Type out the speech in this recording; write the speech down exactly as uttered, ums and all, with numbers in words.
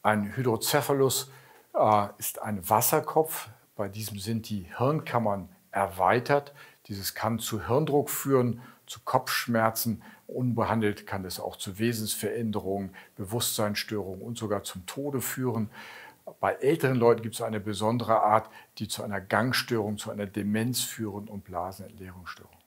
Ein Hydrocephalus äh, ist ein Wasserkopf. Bei diesem sind die Hirnkammern erweitert. Dieses kann zu Hirndruck führen, zu Kopfschmerzen. Unbehandelt kann es auch zu Wesensveränderungen, Bewusstseinsstörungen und sogar zum Tode führen. Bei älteren Leuten gibt es eine besondere Art, die zu einer Gangstörung, zu einer Demenz führen und Blasenentleerungsstörung.